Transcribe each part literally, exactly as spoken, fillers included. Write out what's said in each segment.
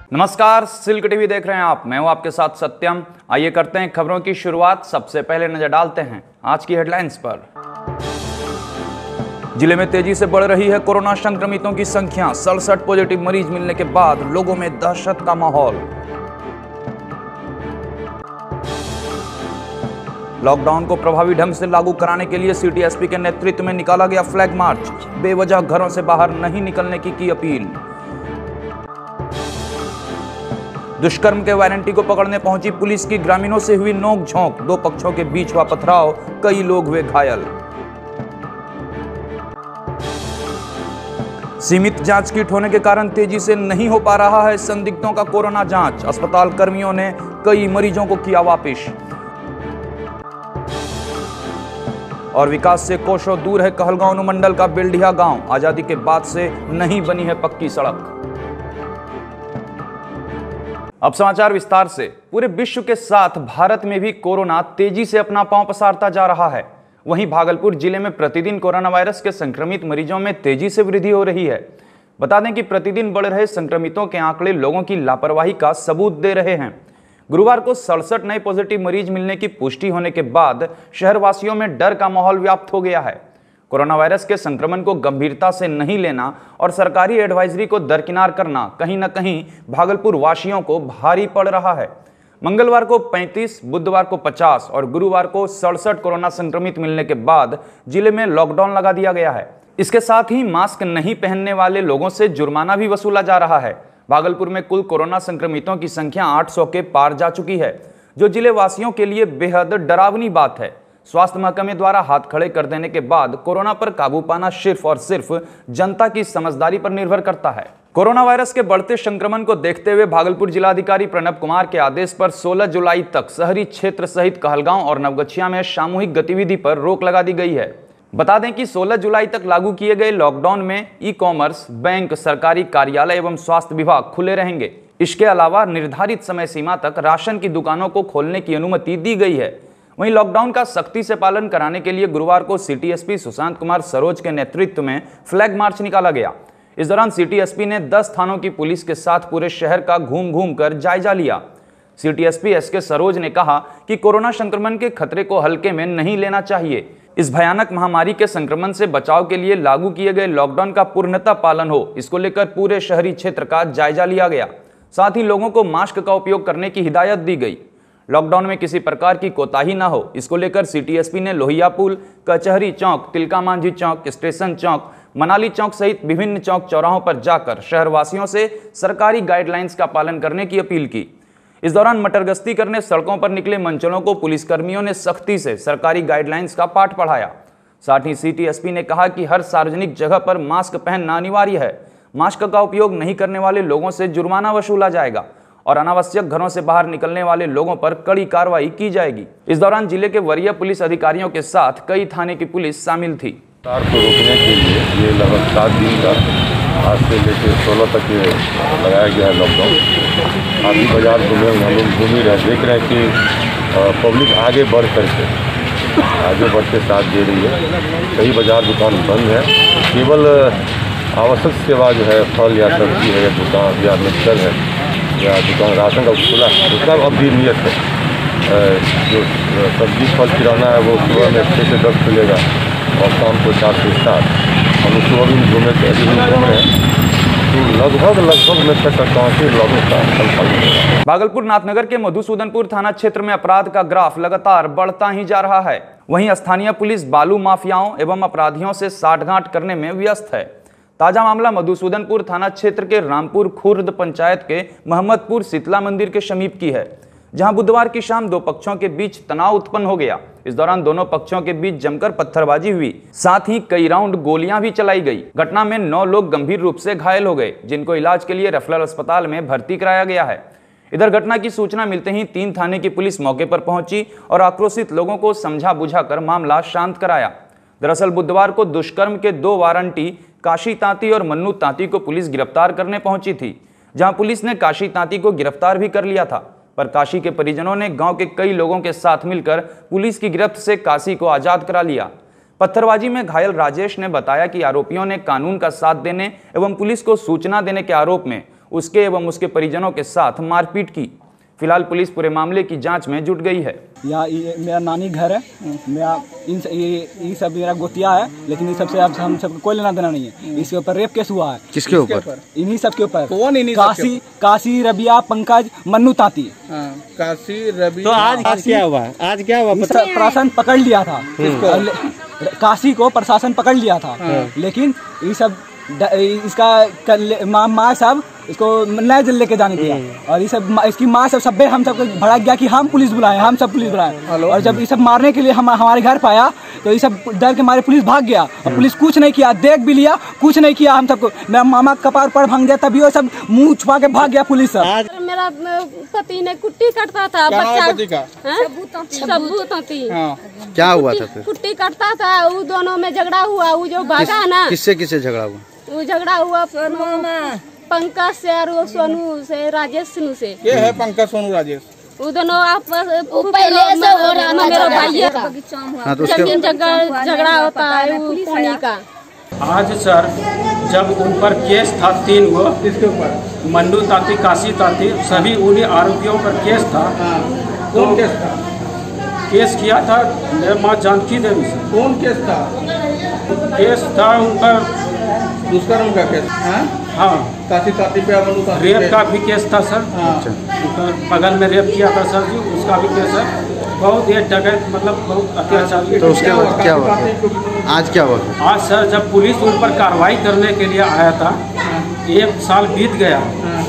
नमस्कार, silk TV देख रहे हैं आप। मैं हूं आपके साथ सत्यम। आइए करते हैं खबरों की शुरुआत। सबसे पहले नजर डालते हैं आज की हेडलाइंस पर। जिले में तेजी से बढ़ रही है कोरोना संक्रमितों की संख्या। सड़सठ पॉजिटिव मरीज मिलने के बाद लोगों में दहशत का माहौल। लॉकडाउन को प्रभावी ढंग से लागू कराने के लिए सिटी एसपी के नेतृत्व में निकाला गया फ्लैग मार्च। बेवजह घरों से बाहर नहीं निकलने की की अपील। दुष्कर्म के वारंटी को पकड़ने पहुंची पुलिस की ग्रामीणों से हुई नोक-झोंक। दो पक्षों के बीच हुआ पथराव, कई लोग हुए घायल। सीमित जांच किट होने के कारण तेजी से नहीं हो पा रहा है संदिग्धों का कोरोना जांच। अस्पताल कर्मियों ने कई मरीजों को किया वापिस। और विकास से कोसों दूर है कहलगांव अनुमंडल का बेल्डिया गांव। आजादी के बाद से नहीं बनी है पक्की सड़क। अब समाचार विस्तार से। पूरे विश्व के साथ भारत में भी कोरोना तेजी से अपना पांव पसारता जा रहा है। वहीं भागलपुर जिले में प्रतिदिन कोरोना वायरस के संक्रमित मरीजों में तेजी से वृद्धि हो रही है। बता दें कि प्रतिदिन बढ़ रहे संक्रमितों के आंकड़े लोगों की लापरवाही का सबूत दे रहे हैं। गुरुवार को सड़सठ नए पॉजिटिव मरीज मिलने की पुष्टि होने के बाद शहरवासियों में डर का माहौल व्याप्त हो गया है। कोरोना वायरस के संक्रमण को गंभीरता से नहीं लेना और सरकारी एडवाइजरी को दरकिनार करना कहीं न कहीं भागलपुर वासियों को भारी पड़ रहा है। मंगलवार को पैंतीस, बुधवार को पचास और गुरुवार को सड़सठ कोरोना संक्रमित मिलने के बाद जिले में लॉकडाउन लगा दिया गया है। इसके साथ ही मास्क नहीं पहनने वाले लोगों से जुर्माना भी वसूला जा रहा है। भागलपुर में कुल कोरोना संक्रमितों की संख्या आठ सौ के पार जा चुकी है, जो जिले वासियों के लिए बेहद डरावनी बात है। स्वास्थ्य महकमे द्वारा हाथ खड़े कर देने के बाद कोरोना पर काबू पाना सिर्फ और सिर्फ जनता की समझदारी पर निर्भर करता है। कोरोना वायरस के बढ़ते संक्रमण को देखते हुए भागलपुर जिलाधिकारी प्रणब कुमार के आदेश पर सोलह जुलाई तक शहरी क्षेत्र सहित कहलगांव और नवगछिया में सामूहिक गतिविधि पर रोक लगा दी गई है। बता दें कि सोलह जुलाई तक लागू किए गए लॉकडाउन में ई कॉमर्स, बैंक, सरकारी कार्यालय एवं स्वास्थ्य विभाग खुले रहेंगे। इसके अलावा निर्धारित समय सीमा तक राशन की दुकानों को खोलने की अनुमति दी गई है। वहीं लॉकडाउन का सख्ती से पालन कराने के लिए गुरुवार को सिटी एसपी सुशांत कुमार सरोज के नेतृत्व में फ्लैग मार्च निकाला गया। इस दौरान सिटी एसपी ने दस थानों की पुलिस के साथ पूरे शहर का घूम घूम कर जायजा लिया। सिटी एसपी एस के सरोज ने कहा कि कोरोना संक्रमण के खतरे को हल्के में नहीं लेना चाहिए। इस भयानक महामारी के संक्रमण से बचाव के लिए लागू किए गए लॉकडाउन का पूर्णतः पालन हो, इसको लेकर पूरे शहरी क्षेत्र का जायजा लिया गया। साथ ही लोगों को मास्क का उपयोग करने की हिदायत दी गई। लॉकडाउन में किसी प्रकार की कोताही ना हो, इसको लेकर सिटी एसपी ने लोहिया पुल, कचहरी चौक, तिलका मांझी चौक, स्टेशन चौक, मनाली चौक सहित विभिन्न चौक चौराहों पर जाकर शहरवासियों से सरकारी गाइडलाइंस का पालन करने की अपील की। इस दौरान मटर गश्ती करने सड़कों पर निकले मंचलों को पुलिसकर्मियों ने सख्ती से सरकारी गाइडलाइंस का पाठ पढ़ाया। साथ ही सिटी एसपी ने कहा कि हर सार्वजनिक जगह पर मास्क पहनना अनिवार्य है। मास्क का उपयोग नहीं करने वाले लोगों से जुर्माना वसूला जाएगा और अनावश्यक घरों से बाहर निकलने वाले लोगों पर कड़ी कार्रवाई की जाएगी। इस दौरान जिले के वरीय पुलिस अधिकारियों के साथ कई थाने की पुलिस शामिल थी। को रोकने के लिए ये लगभग सात दिन का आज से लेकर सोलह तक ये लगाया गया है लॉकडाउन। आदि बाजार घूमे हम लोग घूम ही रहे, देख रहे हैं कि पब्लिक आगे बढ़ करके आगे बढ़ के साथ दे रही है। कई बाजार दुकान बंद है, केवल आवश्यक सेवा जो है फल या सब्जी है या दुकान या मेडिकल है या दुकान राशन का खुला उसका अब भी नियत है। जो सब्जी फल किराना है वो सुबह में छः से दस खुलेगा और शाम को चार से सात। हम सुबह भी घूमे घूम रहे हैं तो लगभग लगभग मैं कह सकता हूँ कि लॉकडाउन का संचालन होगा। भागलपुर नाथनगर के मधुसूदनपुर थाना क्षेत्र में अपराध का ग्राफ लगातार बढ़ता ही जा रहा है। वहीं स्थानीय पुलिस बालू माफियाओं एवं अपराधियों से साठगांठ करने में व्यस्त है। ताजा मामला मधुसूदनपुर थाना क्षेत्र के रामपुर खुर्द पंचायत के मोहम्मदपुर शीतला मंदिर के समीप की है, जहां बुधवार की शाम दो पक्षों के बीच तनाव उत्पन्न हो गया। इस दौरान दोनों पक्षों के बीच जमकर पत्थरबाजी हुई, साथ ही कई राउंड गोलियां भी चलाई गई। घटना में नौ लोग गंभीर रूप से घायल हो गए, जिनको इलाज के लिए रेफरल अस्पताल में भर्ती कराया गया है। इधर घटना की सूचना मिलते ही तीन थाने की पुलिस मौके पर पहुंची और आक्रोशित लोगों को समझा बुझाकर मामला शांत कराया। दरअसल बुधवार को दुष्कर्म के दो वारंटी काशी तांती और मन्नू तांती को पुलिस गिरफ्तार करने पहुंची थी, जहां पुलिस ने काशी तांती को गिरफ्तार भी कर लिया था। पर काशी के परिजनों ने गांव के कई लोगों के साथ मिलकर पुलिस की गिरफ्त से काशी को आजाद करा लिया। पत्थरबाजी में घायल राजेश ने बताया कि आरोपियों ने कानून का साथ देने एवं पुलिस को सूचना देने के आरोप में उसके एवं उसके परिजनों के साथ मारपीट की। फिलहाल पुलिस पूरे मामले की जांच में जुट गई है। यहाँ मेरा नानी घर है, मेरा इन ये ये सब मेरा गोतिया है, लेकिन इन सबसे अब हम सबको कोई लेना देना नहीं है। इसके ऊपर रेप केस हुआ है। किसके ऊपर? इन्हीं सब के ऊपर। कौन इन्हीं? काशी काशी रबिया पंकज मन्नू तांती। हाँ, काशी रबिया। तो आज आज क्या हुआ? आज क्या हुआ? प्रशासन पकड़ लिया था काशी को, प्रशासन पकड़ लिया था, लेकिन ये सब इसका माँ माँ सब इसको नया जेल लेके जाने दिया, और ये सब इसकी माँ सब सब हम सबको भड़क गया कि हम पुलिस बुलाए, हम सब पुलिस बुलाए। और जब ये सब मारने के लिए हम हमारे घर पाया तो ये सब डर के मारे पुलिस भाग गया, और पुलिस कुछ नहीं किया, देख भी लिया, कुछ नहीं किया। हम सबको मेरा मामा कपार पर भांग दिया, तभी वो सब मुंह छुपा के भाग गया पुलिस सब। मेरा पति ने कुट्टी काटता था बच्चा का, सबूत। क्या हुआ था फिर? कुट्टी काटता था, वो दोनों में झगड़ा हुआ। वो जो भागा ना, किससे किससे झगड़ा हुआ? वो झगड़ा हुआ पंकज से और वो सोनू से, राजेश सिंह से। ये है पंकज सोनू राजेश, वो दोनों आपस पहले से हो रहा था, मेरा भाई है। हाँ, तो जमीन जगह झगड़ा होता है वो पानी का। आज सर जब उन पर केस था तीन गो, किसके ऊपर? मन्नू ताती, काशी ताती, सभी उन्हीं आरोपियों पर केस था। कौन केस था? केस किया था मेरे माँ जानकी देवी से। कौन केस था? केस था उन पर दुष्कर्म का केस। हाँ, हाँ, काशी ताती पे मन्नू ताती रेप का भी केस था सर। हाँ, बगल में रेप किया था सर जी, उसका भी केस है। बहुत ये डकैत, मतलब बहुत अत्याचार। तो उसके बाद क्या हुआ? आज क्या हुआ? आज सर जब पुलिस उन पर कार्रवाई करने के लिए आया था, एक साल बीत गया,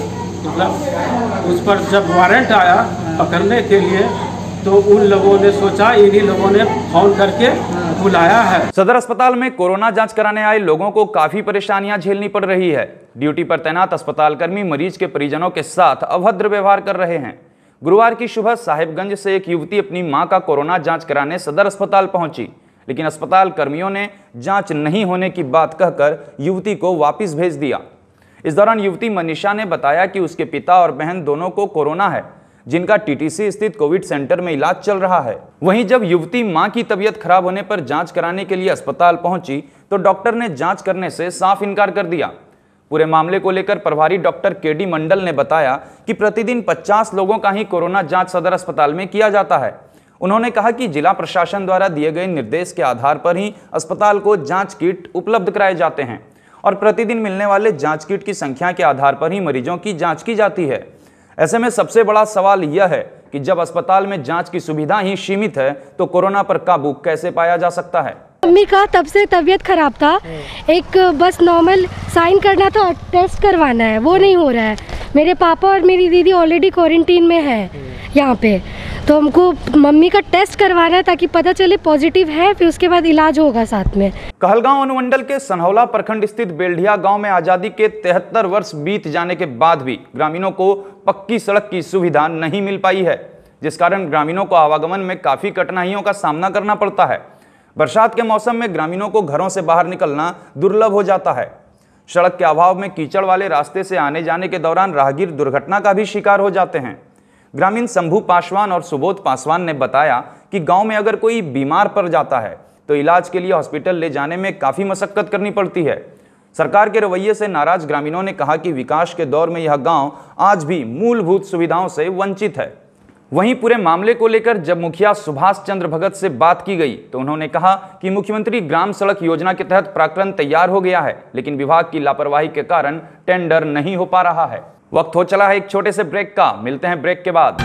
मतलब उस पर जब वारंट आया पकड़ने के लिए, तो उन लोगों ने सोचा इन्हीं लोगों ने फोन करके बुलाया है। सदर अस्पताल में कोरोना जांच कराने आए लोगों को काफी परेशानियां झेलनी पड़ रही है। ड्यूटी पर तैनात अस्पताल कर्मी मरीज के परिजनों के साथ अभद्र व्यवहार कर रहे हैं। गुरुवार की सुबह साहिबगंज से एक युवती अपनी मां का कोरोना जांच कराने सदर अस्पताल पहुंची, लेकिन अस्पताल कर्मियों ने जांच नहीं होने की बात कहकर युवती को वापस भेज दिया। इस दौरान युवती मनीषा ने बताया कि उसके पिता और बहन दोनों को कोरोना है, जिनका टीटीसी स्थित कोविड सेंटर में इलाज चल रहा है। वहीं जब युवती मां की तबीयत खराब होने पर जांच कराने के लिए अस्पताल पहुंची तो डॉक्टर ने जांच करने से साफ इनकार कर दिया। पूरे मामले को लेकर प्रभारी डॉक्टर के डी मंडल ने बताया कि प्रतिदिन पचास लोगों का ही कोरोना जांच सदर अस्पताल में किया जाता है। उन्होंने कहा कि जिला प्रशासन द्वारा दिए गए निर्देश के आधार पर ही अस्पताल को जांच किट उपलब्ध कराए जाते हैं और प्रतिदिन मिलने वाले जांच किट की संख्या के आधार पर ही मरीजों की जांच की जाती है। ऐसे में सबसे बड़ा सवाल यह है कि जब अस्पताल में जांच की सुविधा ही सीमित है तो कोरोना पर काबू कैसे पाया जा सकता है। मम्मी का तब से तबीयत खराब था, एक बस नॉर्मल साइन करना था, टेस्ट करवाना है, वो नहीं हो रहा है। मेरे पापा और मेरी दीदी ऑलरेडी क्वारंटीन में है यहाँ पे, तो हमको मम्मी का टेस्ट करवाना है ताकि पता चले पॉजिटिव है, फिर उसके बाद इलाज होगा साथ में। कहलगांव अनुमंडल के सनहौला प्रखंड स्थित बेल्ढिया गांव में आजादी के तिहत्तर वर्ष बीत जाने के बाद भी ग्रामीणों को पक्की सड़क की सुविधा नहीं मिल पाई है, जिस कारण ग्रामीणों को आवागमन में काफी कठिनाइयों का सामना करना पड़ता है। बरसात के मौसम में ग्रामीणों को घरों से बाहर निकलना दुर्लभ हो जाता है। सड़क के अभाव में कीचड़ वाले रास्ते से आने जाने के दौरान राहगीर दुर्घटना का भी शिकार हो जाते हैं। ग्रामीण शंभू पासवान और सुबोध पासवान ने बताया कि गांव में अगर कोई बीमार पड़ जाता है तो इलाज के लिए हॉस्पिटल ले जाने में काफी मशक्कत करनी पड़ती है। सरकार के रवैये से नाराज ग्रामीणों ने कहा कि विकास के दौर में यह गांव आज भी मूलभूत सुविधाओं से वंचित है। वहीं पूरे मामले को लेकर जब मुखिया सुभाष चंद्र भगत से बात की गई तो उन्होंने कहा कि मुख्यमंत्री ग्राम सड़क योजना के तहत प्राक्कलन तैयार हो गया है, लेकिन विभाग की लापरवाही के कारण टेंडर नहीं हो पा रहा है। वक्त हो चला है एक छोटे से ब्रेक का, मिलते हैं ब्रेक के बाद।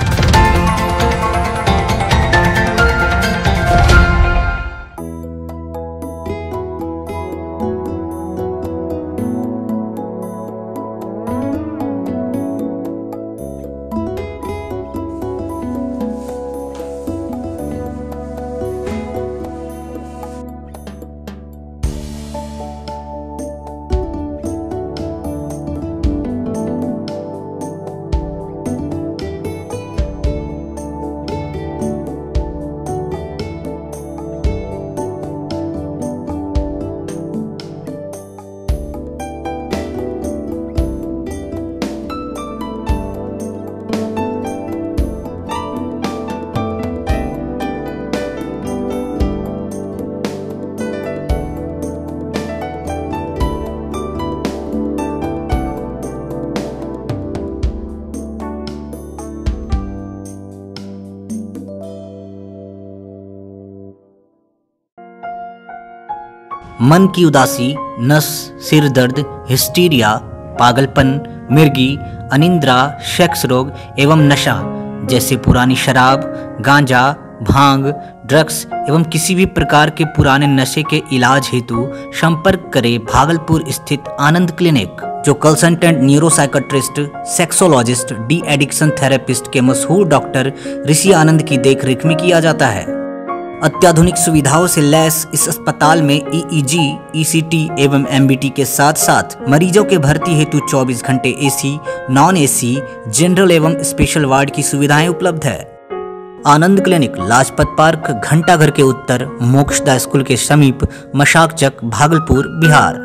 मन की उदासी, नस, सिर दर्द, हिस्टीरिया, पागलपन, मिर्गी, अनिद्रा, सेक्स रोग एवं नशा जैसे पुरानी शराब, गांजा, भांग, ड्रग्स एवं किसी भी प्रकार के पुराने नशे के इलाज हेतु संपर्क करें भागलपुर स्थित आनंद क्लिनिक, जो consultant neuropsychiatrist, sexologist, de addiction therapist के मशहूर डॉक्टर ऋषि आनंद की देखरेख में किया जाता है। अत्याधुनिक सुविधाओं से लैस इस अस्पताल में E E G, E C T एवं एम बी टी के साथ साथ मरीजों के भर्ती हेतु चौबीस घंटे A C, non A C, general एवं स्पेशल वार्ड की सुविधाएं उपलब्ध है। आनंद क्लिनिक लाजपत पार्क, घंटाघर के उत्तर, मोक्षदा स्कूल के समीप, Mashakchak, Bhagalpur, Bihar.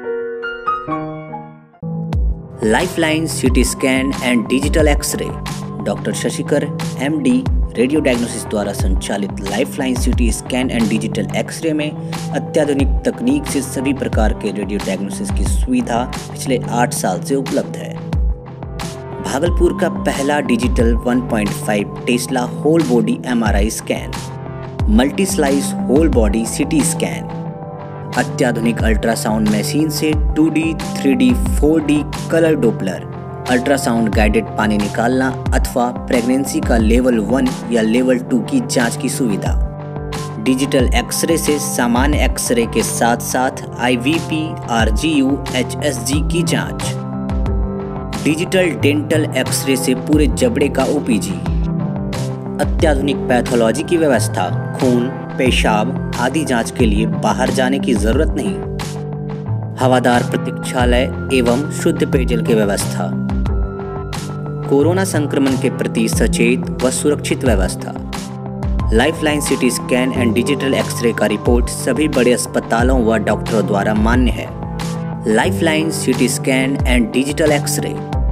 Lifeline city scan and digital x-ray, doctor Shashikar M D radio diagnosis द्वारा संचालित lifeline city scan and digital x ray में अत्याधुनिक तकनीक से सभी प्रकार के रेडियो डायग्नोसिस की सुविधा पिछले आठ साल से उपलब्ध है। भागलपुर का पहला digital one point five tesla whole body M R I scan, multi slice whole body CT scan, अत्याधुनिक अल्ट्रासाउंड मशीन से two D, three D, four D colour Doppler, ultrasound guided पानी निकालना अथवा प्रेगनेंसी का लेवल वन या level two की जांच की सुविधा, डिजिटल एक्सरे से सामान्य एक्सरे के साथ साथ I V P, R G U, H S G की जांच, डिजिटल डेंटल एक्सरे से पूरे जबड़े का ओ पी जी, अत्याधुनिक पैथोलॉजी की व्यवस्था, खून, पेशाब आदि जांच के लिए बाहर जाने की जरूरत नहीं, हवादार प्रतीक्षालय एवं शुद्ध पेयजल की व्यवस्था, कोरोना संक्रमण के प्रति सचेत व सुरक्षित व्यवस्था। Lifeline city scan and digital x-ray का रिपोर्ट सभी बड़े अस्पतालों व डॉक्टरों द्वारा मान्य है। Lifeline city scan and digital x-ray.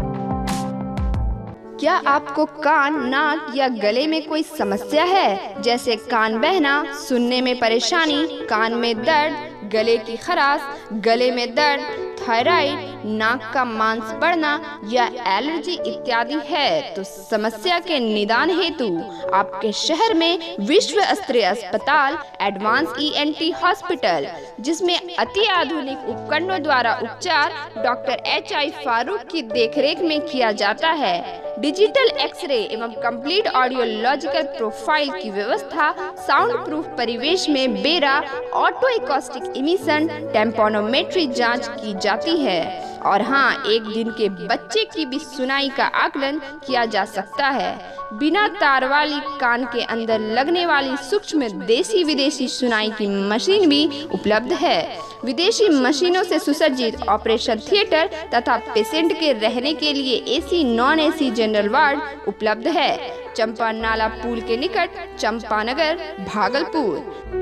क्या आपको कान, नाक या गले में कोई समस्या है, जैसे कान बहना, सुनने में परेशानी, कान में दर्द, गले की खराश, गले में दर्द, थायराइड, नाक का मांस बढ़ना या एलर्जी इत्यादि है, तो समस्या के निदान हेतु आपके शहर में विश्व स्तरीय अस्पताल advance E N T hospital, जिसमें अति आधुनिक उपकरणों द्वारा उपचार डॉक्टर एच आई फारूक की देखरेख में किया जाता है। डिजिटल एक्सरे एवं कंप्लीट ऑडियोलॉजिकल प्रोफाइल की व्यवस्था, साउंड प्रूफ परिवेश में बेरा, ऑटो एकॉस्टिक इमिशन, टेम्पोनोमेट्री जांच की जाती है। और हाँ, एक दिन के बच्चे की भी सुनाई का आकलन किया जा सकता है। बिना तार वाली कान के अंदर लगने वाली सूक्ष्म देसी विदेशी सुनाई की मशीन भी उपलब्ध है। विदेशी मशीनों से सुसज्जित ऑपरेशन थिएटर तथा पेशेंट के रहने के लिए AC, non AC general ward उपलब्ध है। चंपा नाला पुल के निकट, चंपानगर, भागलपुर।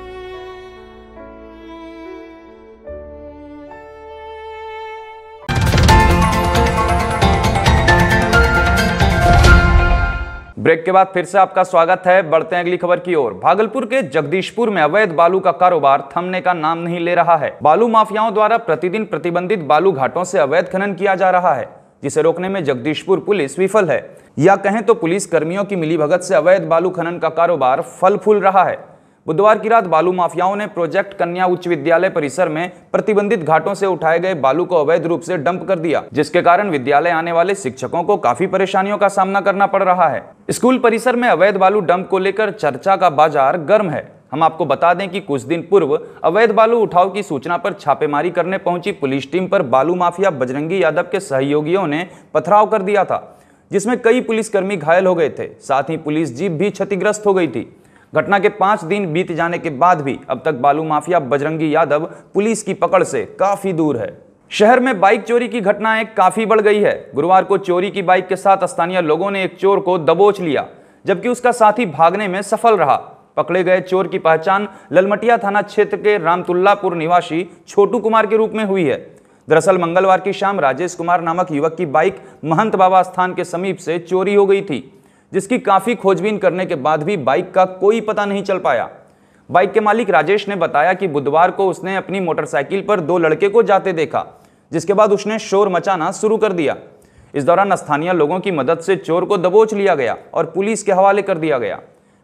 ब्रेक के बाद फिर से आपका स्वागत है। बढ़ते हैं अगली खबर की ओर। भागलपुर के जगदीशपुर में अवैध बालू का कारोबार थमने का नाम नहीं ले रहा है। बालू माफियाओं द्वारा प्रतिदिन प्रतिबंधित बालू घाटों से अवैध खनन किया जा रहा है, जिसे रोकने में जगदीशपुर पुलिस विफल है। या कहें तो पुलिस कर्मियों की मिलीभगत से अवैध बालू खनन का कारोबार फल फूल रहा है। बुधवार की रात बालू माफियाओं ने प्रोजेक्ट कन्या उच्च विद्यालय परिसर में प्रतिबंधित घाटों से उठाए गए बालू को अवैध रूप से डंप कर दिया, जिसके कारण विद्यालय आने वाले शिक्षकों को काफी परेशानियों का सामना करना पड़ रहा है। स्कूल परिसर में अवैध बालू डंप को लेकर चर्चा का बाजार गर्म है। हम आपको बता दें कि कुछ दिन पूर्व अवैध बालू उठाव की सूचना पर छापेमारी करने पहुंची पुलिस टीम पर बालू माफिया बजरंगी यादव के सहयोगियों ने पथराव कर दिया था, जिसमें कई पुलिसकर्मी घायल हो गए थे। साथ ही पुलिस जीप भी क्षतिग्रस्त हो गई थी। घटना के पांच दिन बीत जाने के बाद भी अब तक बालू माफिया बजरंगी यादव पुलिस की पकड़ से काफी दूर है। शहर में बाइक चोरी की घटनाएं काफी बढ़ गई है। गुरुवार को चोरी की बाइक के साथ स्थानीय लोगों ने एक चोर को दबोच लिया, जबकि उसका साथी भागने में सफल रहा। पकड़े गए चोर की पहचान ललमटिया थाना क्षेत्र के रामतुल्लापुर निवासी छोटू कुमार के रूप में हुई है। दरअसल मंगलवार की शाम राजेश कुमार नामक युवक की बाइक महंत बाबा स्थान के समीप से चोरी हो गई थी, जिसकी काफी खोजबीन करने के बाद भी बाइक का कोई पता नहीं चल पाया। बाइक के मालिक राजेश ने बताया कि बुधवार को उसने अपनी मोटरसाइकिल पर दो लड़के को जाते देखा, जिसके बाद उसने शोर मचाना शुरू कर दिया। इस दौरान स्थानीय लोगों की मदद से चोर को दबोच लिया गया और पुलिस के हवाले कर दिया गया।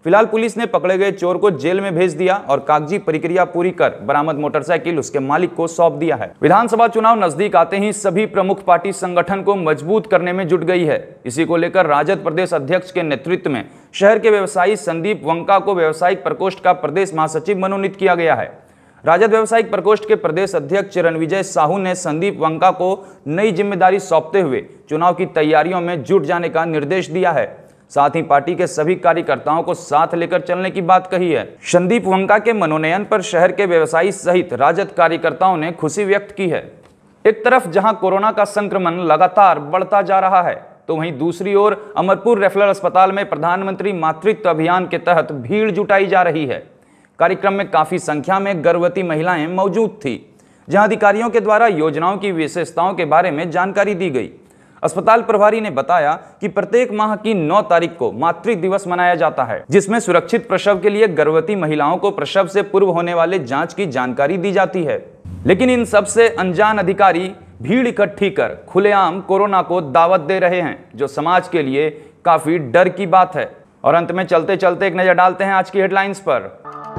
फिलहाल पुलिस ने पकड़े गए चोर को जेल में भेज दिया और कागजी प्रक्रिया पूरी कर बरामद मोटरसाइकिल उसके मालिक को सौंप दिया है। विधानसभा चुनाव नजदीक आते ही सभी प्रमुख पार्टी संगठन को मजबूत करने में जुट गई है। इसी को लेकर राजद प्रदेश अध्यक्ष के नेतृत्व में शहर के व्यवसायी संदीप वंका को व्यवसायिक प्रकोष्ठ का प्रदेश महासचिव मनोनीत किया गया है। राजद व्यवसायिक प्रकोष्ठ के प्रदेश अध्यक्ष रणविजय साहू ने संदीप वंका को नई जिम्मेदारी सौंपते हुए चुनाव की तैयारियों में जुट जाने का निर्देश दिया है। साथ ही पार्टी के सभी कार्यकर्ताओं को साथ लेकर चलने की बात कही है। संदीप वंका के मनोनयन पर शहर के व्यवसायी सहित राजद कार्यकर्ताओं ने खुशी व्यक्त की है। एक तरफ जहां कोरोना का संक्रमण लगातार बढ़ता जा रहा है, तो वहीं दूसरी ओर अमरपुर रेफरल अस्पताल में प्रधानमंत्री मातृत्व अभियान के तहत भीड़ जुटाई जा रही है। कार्यक्रम में काफी संख्या में गर्भवती महिलाएं मौजूद थी, जहां अधिकारियों के द्वारा योजनाओं की विशेषताओं के बारे में जानकारी दी गई। अस्पताल प्रभारी ने बताया कि प्रत्येक माह की नौ तारीख को मातृ दिवस मनाया जाता है, जिसमें सुरक्षित प्रसव के लिए गर्भवती महिलाओं को प्रसव से पूर्व होने वाले जांच की जानकारी दी जाती है। लेकिन इन सबसे अनजान अधिकारी भीड़ इकट्ठी कर खुलेआम कोरोना को दावत दे रहे हैं, जो समाज के लिए काफी डर की बात है। और अंत में चलते चलते एक नजर डालते हैं आज की हेडलाइंस पर।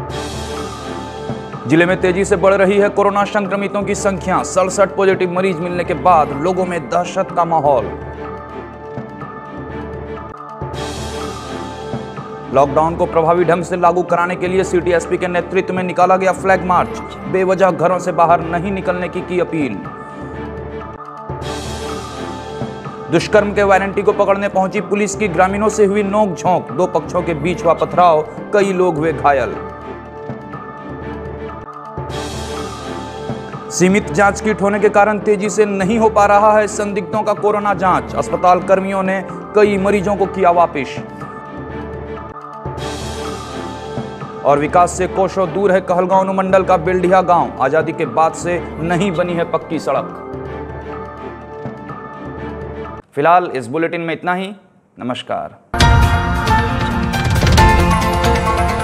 जिले में तेजी से बढ़ रही है कोरोना संक्रमितों की संख्या। सड़सठ पॉजिटिव मरीज मिलने के बाद लोगों में दहशत का माहौल। लॉकडाउन को प्रभावी ढंग से लागू कराने के लिए सिटी एसपी के नेतृत्व में निकाला गया फ्लैग मार्च। बेवजह घरों से बाहर नहीं निकलने की की अपील। दुष्कर्म के वारंटी को पकड़ने पहुंची पुलिस की ग्रामीणों से हुई नोक-झोंक। दो पक्षों के बीच हुआ पथराव, कई लोग हुए घायल। सीमित जांच किट होने के कारण तेजी से नहीं हो पा रहा है संदिग्धों का कोरोना जांच। अस्पताल कर्मियों ने कई मरीजों को किया वापिस। और विकास से कोसों दूर है कहलगांव अनुमंडल का बेलडिया गांव। आजादी के बाद से नहीं बनी है पक्की सड़क। फिलहाल इस बुलेटिन में इतना ही। नमस्कार।